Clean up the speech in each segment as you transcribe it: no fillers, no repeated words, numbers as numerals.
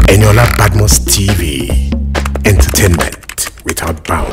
Eniola Badmus TV, entertainment without bounds.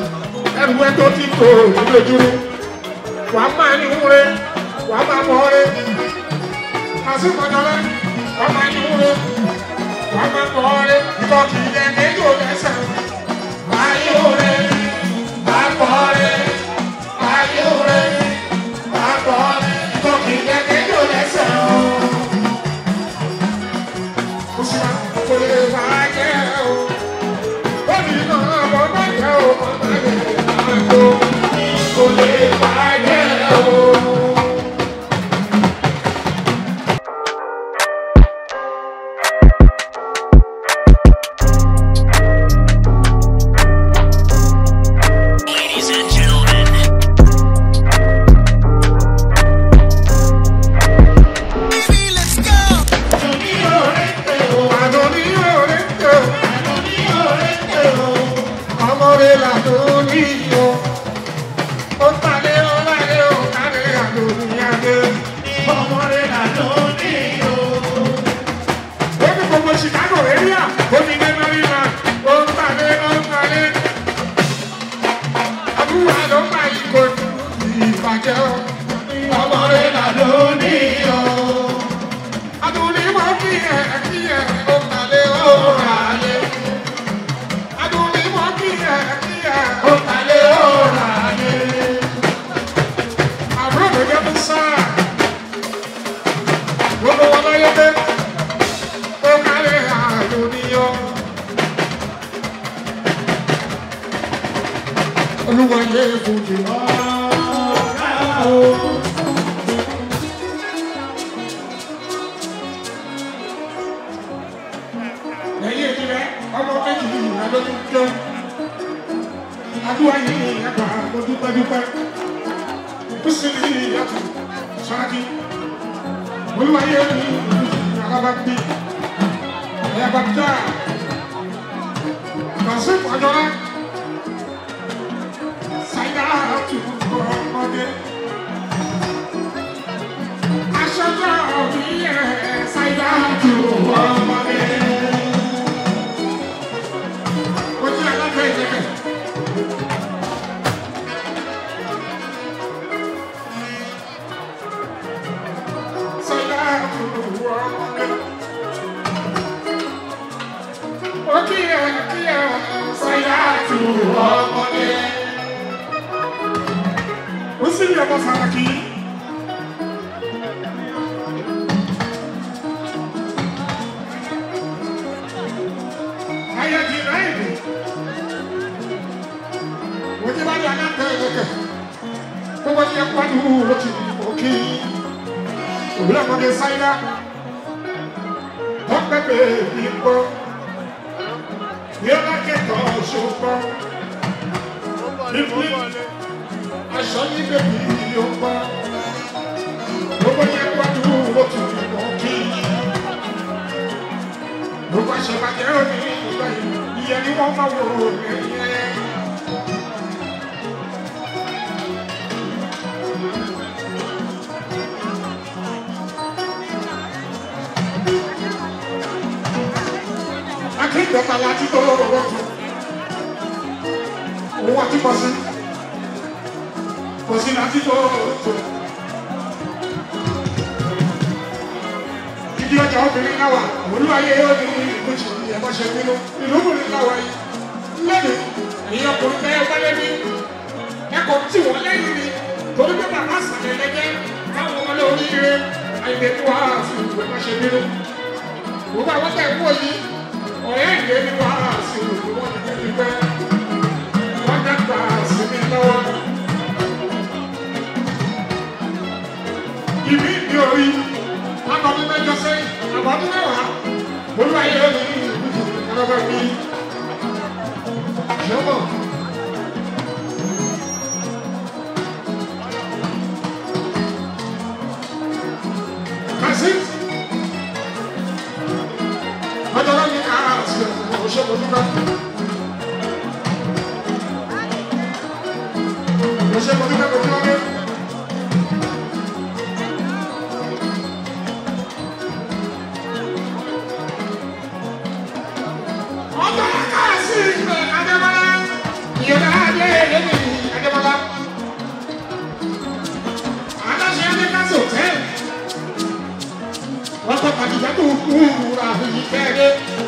ọkọ̀ pàtìjà tó kú ra ìkẹ́rẹ́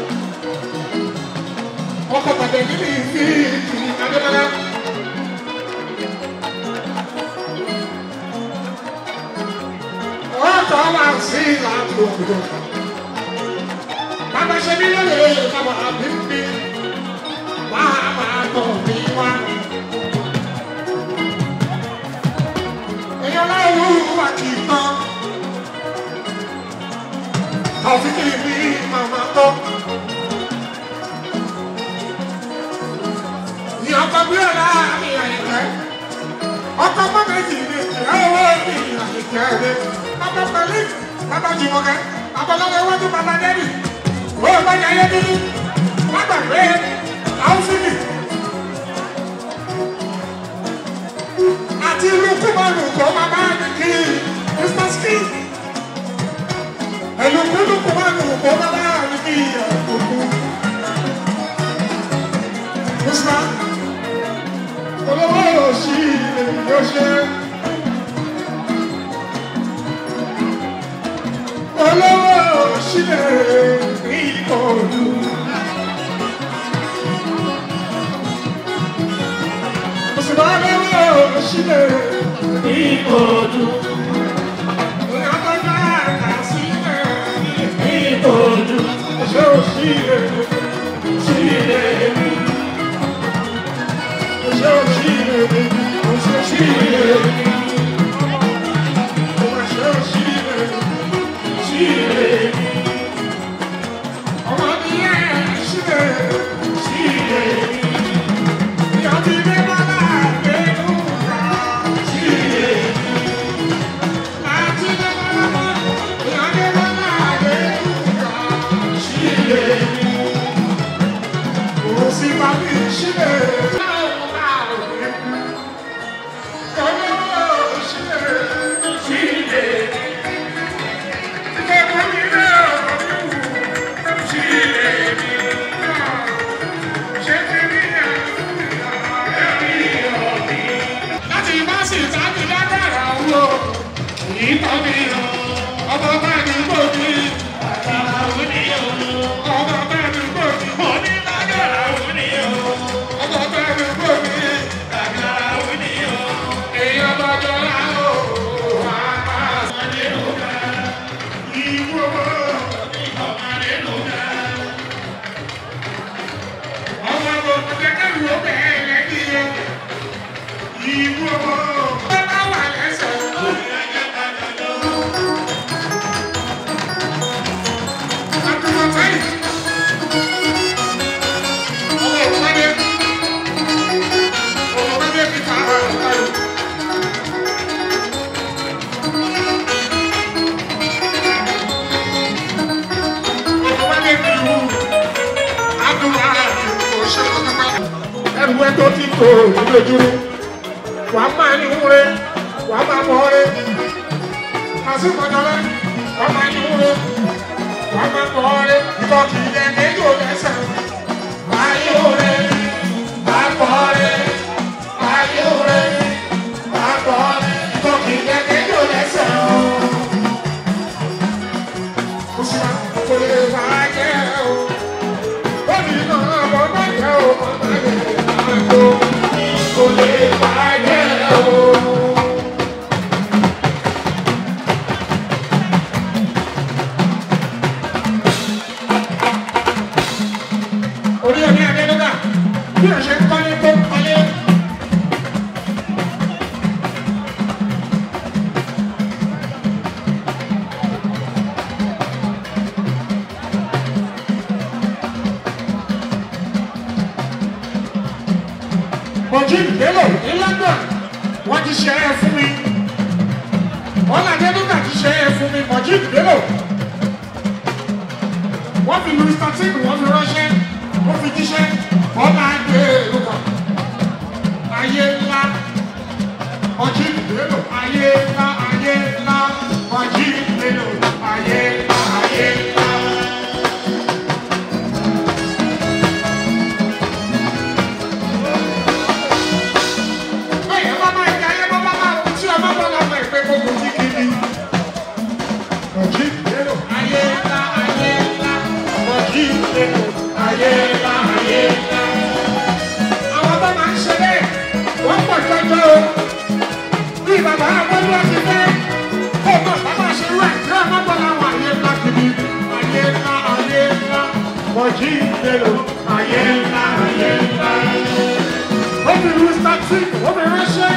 ọkọ̀ pàtẹ níbi ìfi adébọ́lá. ọkọ̀ wá sí láti òkúdó bàbá ṣe mí lóye bàbá bíbí bàbá tó bí wá. èèyàn láwù wà kì í tán àfi kì í bí màmá tó. ọkọ̀ bí ọ̀la mi àyíkẹ́ ọkọ̀ mọ́ méjì ní ìyàwó mi àyíkẹ́ rẹ̀ bàbá pẹ̀lú bàbá jùmọ̀kẹ́ bàbá lọ́wọ́ iwájú bàbá dẹ́bì ó bá yà ayé dúdú wọ́n gbàgbé àwùsíbì àti ìlú kúmọ̀lù tó bàbá mi kí mr skin ìlú kúmọ̀lù tó bàbá mi kí òkú mr. Olówó òṣì yóò ṣe. Olówó òṣì lè rí ìkọlù. Òṣùwọ̀n olówó òṣì lè rí ìkọlù. Ìyàtọ̀jà kà sílẹ̀ rí ìkọlù. Òṣè òṣì lè rí. Ẹgbẹ́ tó ti kò lójúrú, wà á máa ní wúre, wà á máa mọ̀ ọ́rẹ́. Àsìkọ̀jọ́lẹ́, wà á máa ní wúre, wà á máa mọ̀ ọ́rẹ́. Ìtọ́kì ilẹ̀ méjì ò lẹ́sẹ̀. Ayé wúre, wà á pọ̀ ọ́rẹ́. Ayé wúre, wà á pọ̀ ọ́rẹ́. Ìtọ́kì ilẹ̀ méjì ò lẹ́sẹ̀. Òṣìṣẹ́ kò lè wá jẹ́ o. Ó ní náà bọ́ bá jẹ́ o, bọ́ bá jẹ́ o. Kò lè bàjẹ́ o. Orí ẹ̀mí Adélúgà bí o ṣe ń kọ́lé tó ń kọ́lé. Mojí Bello ní London wọ́n ti ṣe é fún mi. Ọlá Adélúgà ti ṣe é fún mi. Mojí Bello wọ́n fi Louis XIII wọ́n fi ránṣẹ́ wọ́n fi jíṣẹ́ Ọlá Adélúgà ayé ńlá Mojí Bello ayé ńlá Mojí Bello ayé ńlá. Mojí Bello ayé. ayé ńlá, ayé ńlá. Àwọn tó máa ń ṣe bẹ́ẹ̀, wọ́n pọ̀ jọjọ o. Bí bàbá Abọ́dúrà ti fẹ́, ó mọ̀ bàbá ṣe rú ẹ̀ tí ọmọ bọ́ láwọn ayé ńlá kìíní. Ayé ńlá, ayé ńlá. Mọ̀jí ìdèlò, ayé ńlá, ayé ńlá. Ó fi lu stati, ó fi ránṣẹ́.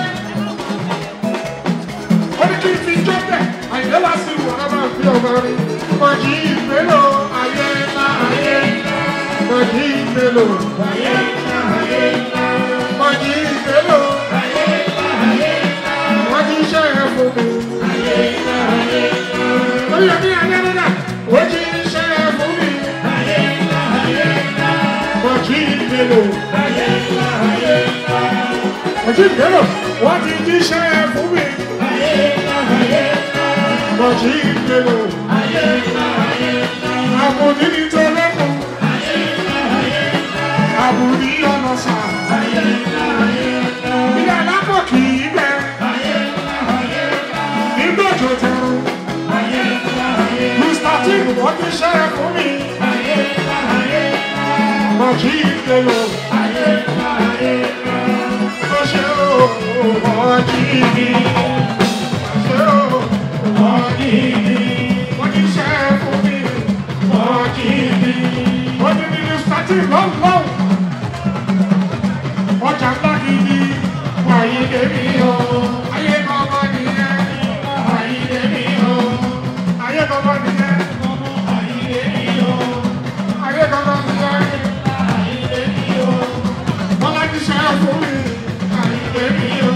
Ó ní kí n fi jó bẹ̀, àyè wá sí ìwọ̀n náà fi ọ̀gá rí. Mọ̀jí ìdèlò, ayé ńlá, ayé ńlá. Mọ̀jí ìdèlò, ayé ńlá, ayé ńlá. Mọ̀jí ìdèlò, ayé ńlá, ayé ńlá. Mọ̀jí iṣẹ́ ẹ̀ fún mi, ayé ńlá, ayé ńlá. Orí ẹ̀mí ayé ńlá, ó jí iṣẹ́ ẹ̀ fún mi, ayé ńlá, ayé ńlá. Mọ̀jí ìdèlò, ayé ńlá, ayé ńlá. Mọ̀jí ìdèlò, wọ́n ti jíṣẹ́ ẹ̀ fún mi, ayé ńlá, ayé ńlá. Mọ̀jí ìdèlò, ayé ńlá, ayé ńlá. Àbùdí ni tó lẹ́kùn, ayé ńlá, ayé ńlá. Àbùdí ọ̀nà sà, ayé ńlá, ayé ńlá. Ilé alápọ̀ kì í bẹ̀, ayé ńlá, ayé ńlá. Nígbòjò tẹ̀rù, ayé ńlá, ayé ńlá. Mr. Tim, wọ́n ti ṣẹ́ ẹ̀ fún mi, ayé ńlá, ayé ńlá. Mọ̀jí ìdèlò, ayé ńlá, ayé ńlá. Ó ṣe ó, mọ̀jí ìdèlò. Ó ṣe ó, mọ̀jí ìdèlò. Wọ́n ti ṣẹ́ ẹ̀ fún mi, mọ̀jí ìdèlò. Wọ́n ti ní Mr. Tim lọ́wọ́. Ọjà ńlá gidi, wàyí débi o. Ayé kọ́kọ́ nìyẹn, wàyí débi o. Ayé kọ́kọ́ nìyẹn, wàyí débi o. Ayé kọ́kọ́ nìyẹn, wàyí débi o. Wọ́n láti ṣe é fún mi, wàyí débi o.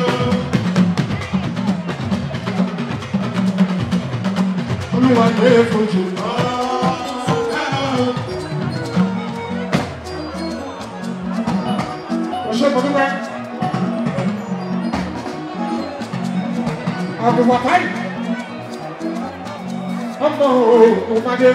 Olúwa gbé fojú lọ. Ọṣẹ́ mo dúpẹ́. Àbùwàtáì. Ọmọ òmàdé.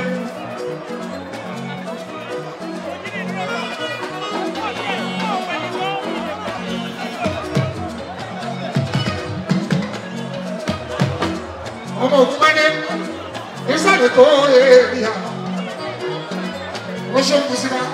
Ọmọ òmàdé. Ìsàlẹ̀ tó èèyàn. Ó ṣe ń kú sí wa.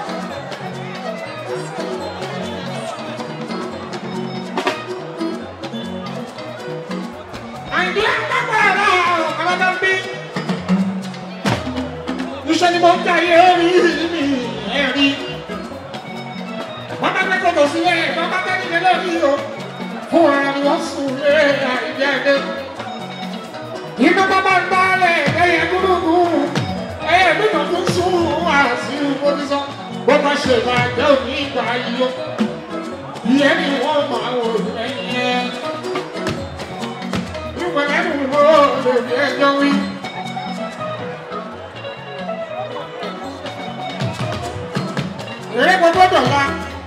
Iṣẹ́ ni mo ń jayé orí mi ẹ̀rí. Wọ́n bá fẹ́ kọ́kọ́ sí ẹ̀ wọ́n bá fẹ́ nílé lórí o. Fún ara ni wọ́n sùn lé àìjẹ́ ẹ̀dẹ́. Iná bábá ń bálẹ̀ ẹ̀yẹ gúrúgú. Ẹ̀yẹ gbígbà tó ń sún àṣì ìfowópamọ́. Bó bá ṣe máa jẹ́ òní ìgbà yíyó. Ìyẹn ni wọ́n máa wò lẹ́yìn ẹ̀. Ìwẹ̀lẹ́ mi wò lè fi ẹjọ́ wí. Èrè gbogbo dọ̀la.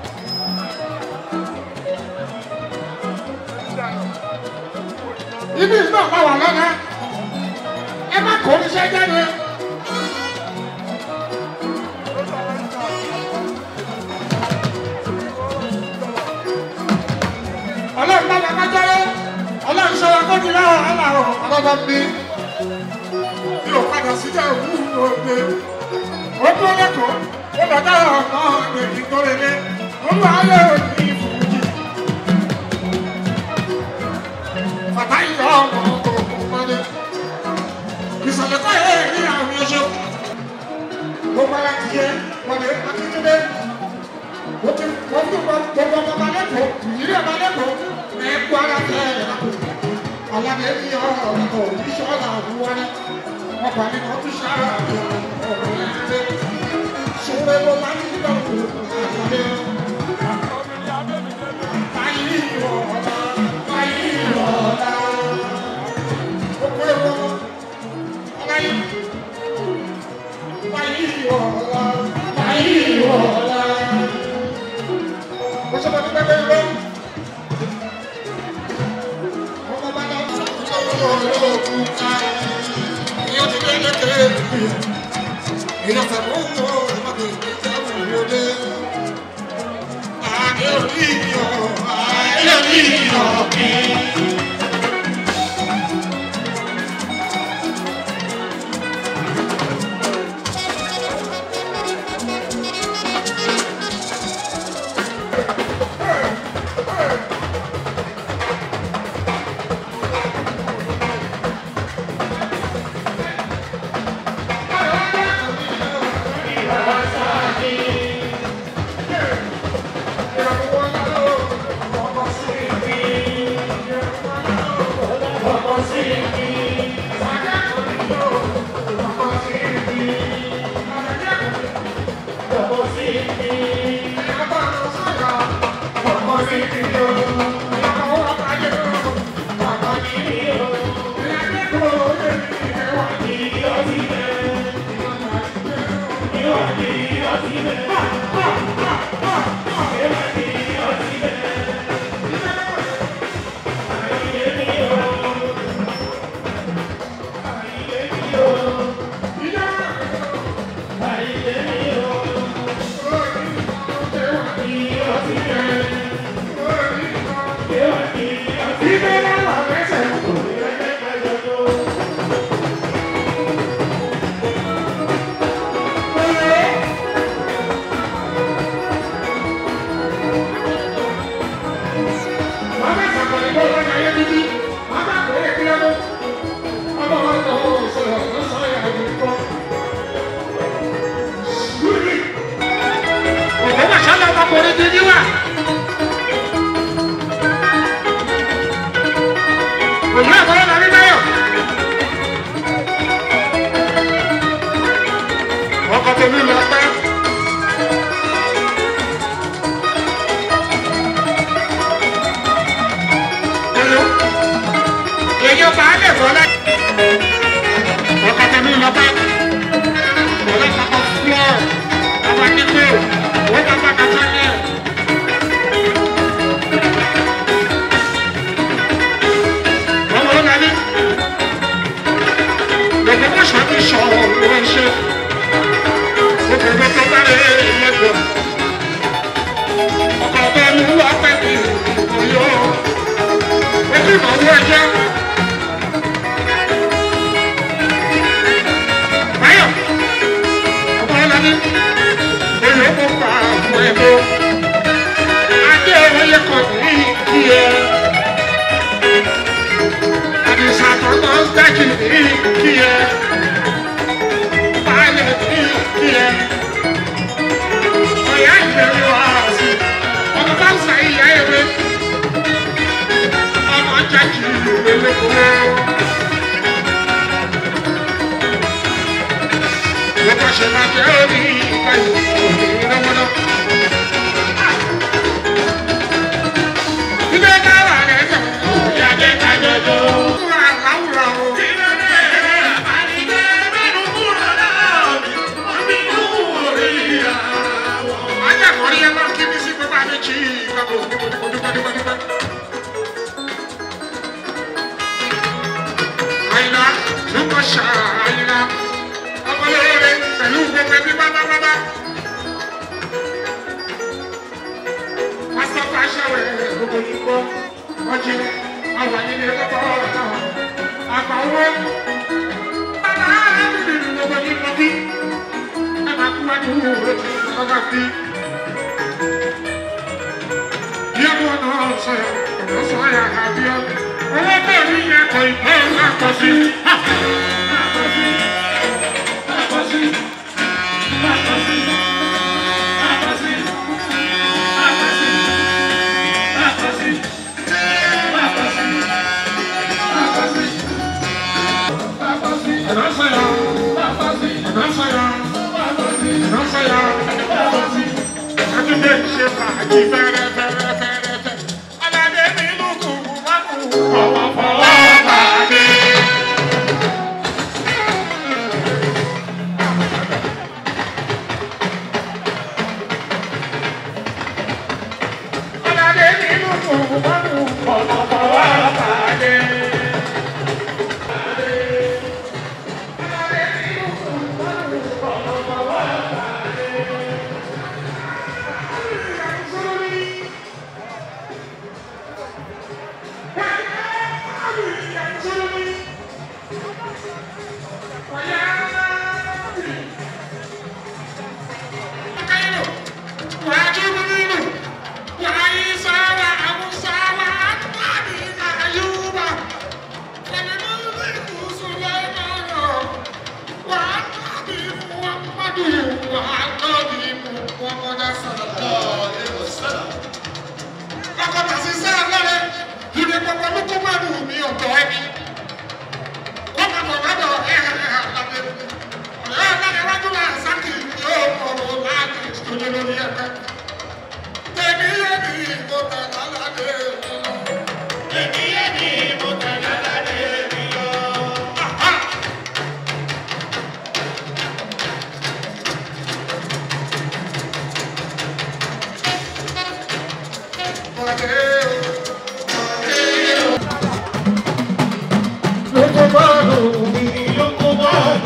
Ibi ìgbà bá wà lọ́nà. Ẹ má kó oníṣẹ́ jáde. Ọlọ́run bá bàbá jẹ́rẹ́. Ọlọ́run ṣọwọ́ kó di láwọn aláwọ̀ ọlọ́dọ̀ mi. Mi ò padà síjà òwúrò òde. Ó tó lẹ́kọ̀ọ́. Ó bàtà ọ̀nà èdè tó lélẹ̀. Olúwa ayé òní ìfúnjì. Bàtà ìyá ọmọ òkú mọ́lẹ̀. Ìsọ̀lẹ̀ kọ́ ẹ̀ ní àwọn ẹṣọ́. Mo bára ti yẹ wọlé akíndé. Mo fi gbogbo ọmọ lẹ́kọ̀ọ́. Ìrírí ọmọ lẹ́kọ̀ọ́. Ẹ̀kú ara tẹ̀ ẹ̀ lápò. Ọ̀làdé ní ọ̀rọ̀ ìṣọ́lá òwúwárẹ́. Ọkọ̀ àmì kan tún ṣáà ọ̀rọ̀ ẹ̀ Sure lo máa ń lọ fún àgbàdo. Báyìí rọ̀ọ̀dá, báyìí rọ̀ọ̀dá. Gbogbo ẹ̀rọ ọ̀láyé. Báyìí rọ̀ọ̀dá, báyìí rọ̀ọ̀dá. Mo sọ fún pẹ́pẹ́ lọ. Ọmọ bá dá sọ́kùnrin olóògùn ká. Ìyá ti dé lẹ́kẹ̀ẹ́ ìlú. Ìyá fẹ̀mú wọ̀.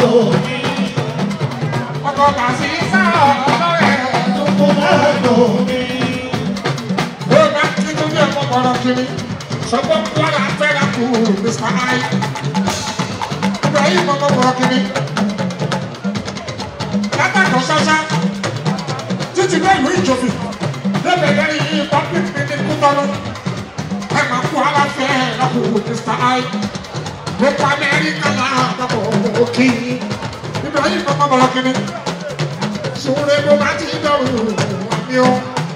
ọkọ̀ kàṣí sá ọlọ́rẹ̀ ó bá kí tó ní ẹ̀kọ́ kọ̀ọ̀rọ̀ kiri sọ́gbọ́n wàrà fẹ́ra kù Mr. I Ibrahim ọkọ̀ kọ̀ọ̀rọ̀ kiri látàkọ̀ ṣáṣá títí bẹ́ẹ̀ ìlú ìjòfì lẹ́bẹ̀ẹ́ lẹ́yìn public meeting kútọ́nù ẹ̀ máa kú aláfẹ́ ẹ̀rọ Mr. I lókè Amẹ́ríkà láàbọ̀ òkè Ibrahim ọkọ̀ kọ̀ọ̀rọ̀ kiri sùúrù bó bá ti dọ̀rù àmì ọ́.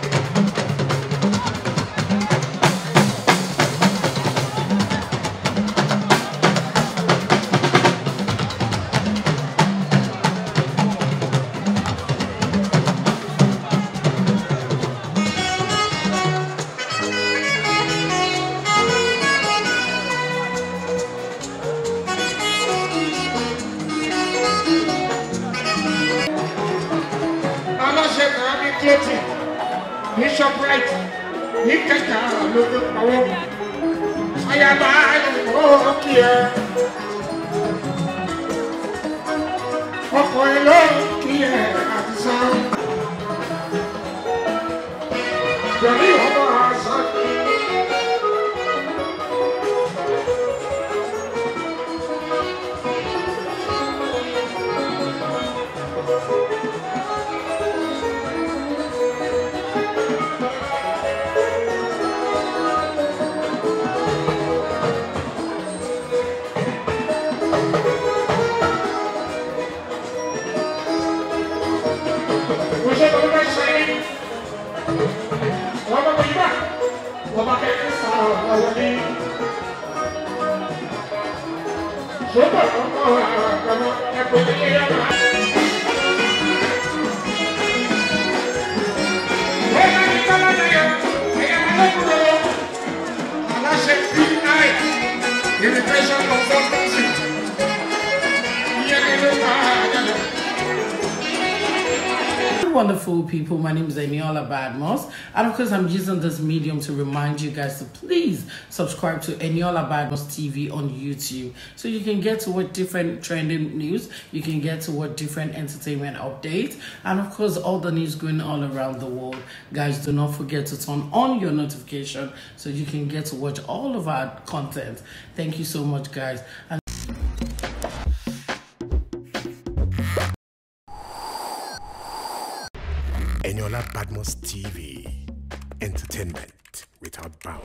Bishop Wright, Nikaka, look at I am here. Oh, here, Wonderful people, my name is Eniola Badmus, and of course I'm using this medium to remind you guys to please subscribe to Eniola Badmus TV on YouTube so you can get to what different trending news, you can get to what different entertainment updates, and of course all the news going all around the world. Guys, do not forget to turn on your notification so you can get to watch all of our content. Thank you so much, guys. And Eniola Badmus TV, entertainment without bounds.